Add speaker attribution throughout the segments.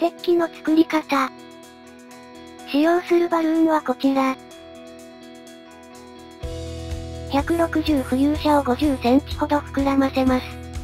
Speaker 1: テッキの作り方。使用するバルーンはこちら。160浮遊車を50センチほど膨らませます。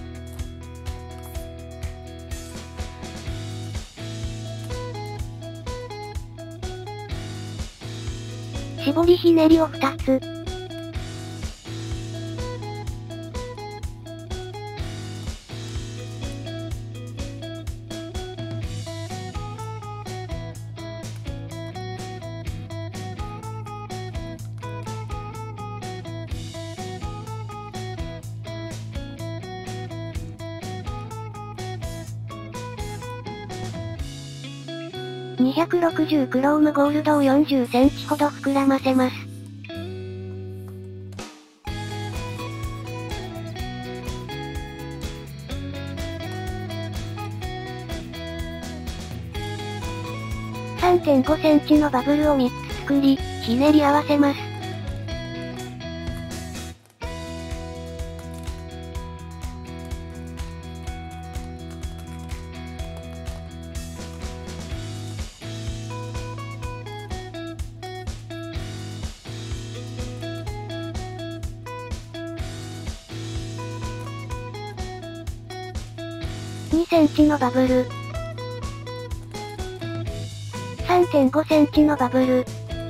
Speaker 1: 絞りひねりを2つ。260クロームゴールドを40センチほど膨らませます。3.5 センチのバブルを3つ作り、ひねり合わせます。2センチのバブル。3.5 センチのバブル。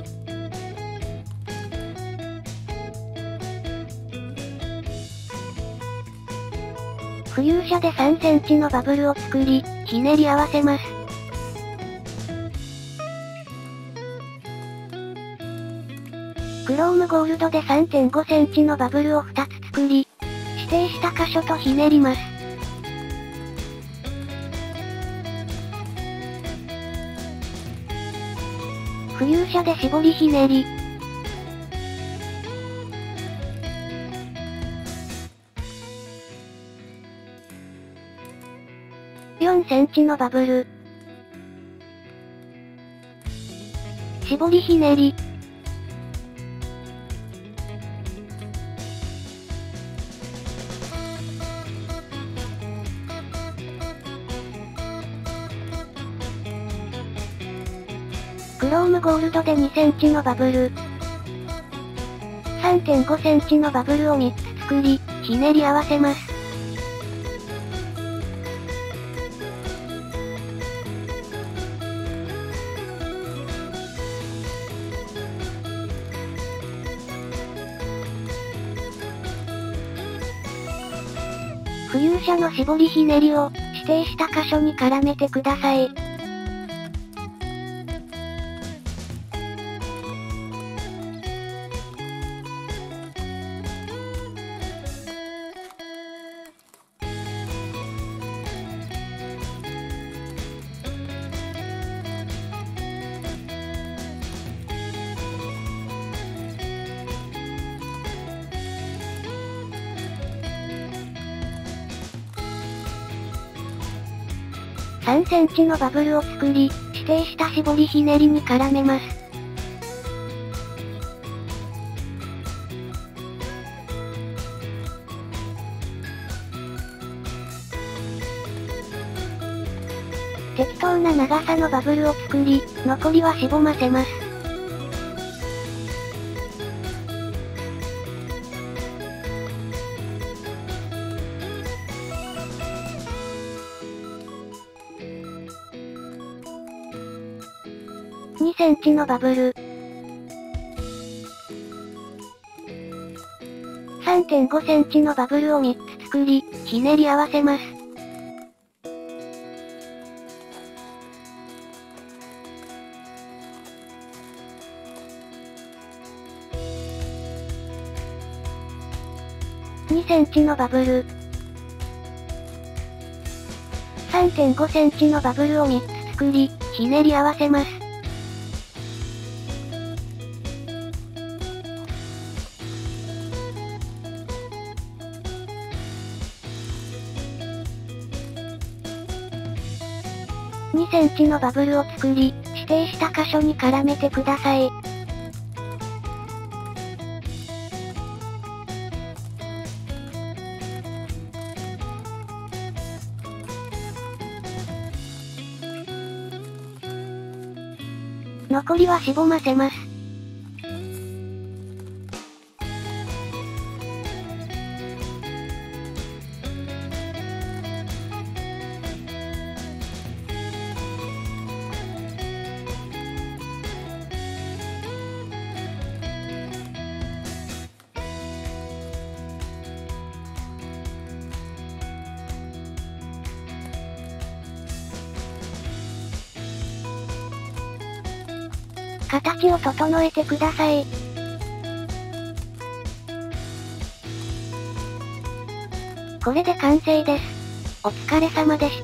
Speaker 1: 浮遊車で3センチのバブルを作り、ひねり合わせます。クロームゴールドで 3.5 センチのバブルを2つ作り、指定した箇所とひねります。浮遊車で絞りひねり。4センチのバブル。絞りひねり。クロームゴールドで2センチのバブル。3.5 センチのバブルを3つ作り、ひねり合わせます。浮遊車の絞りひねりを指定した箇所に絡めてください。3センチのバブルを作り、指定した絞りひねりに絡めます。適当な長さのバブルを作り、残りはしぼませます。2センチのバブル。3.5 センチのバブルを3つ作り、ひねり合わせます。2センチのバブル。3.5 センチのバブルを3つ作り、ひねり合わせます。2センチのバブルを作り、指定した箇所に絡めてください。 残りはしぼませます。形を整えてください。これで完成です。お疲れ様でした。